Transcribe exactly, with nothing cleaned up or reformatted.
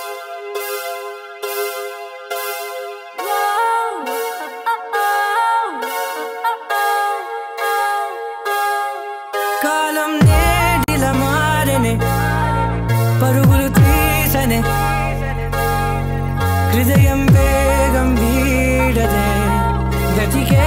కాలం నేడిల మారనే పరుగులు తీసనే హృదయం వేగం వీడదే గతికే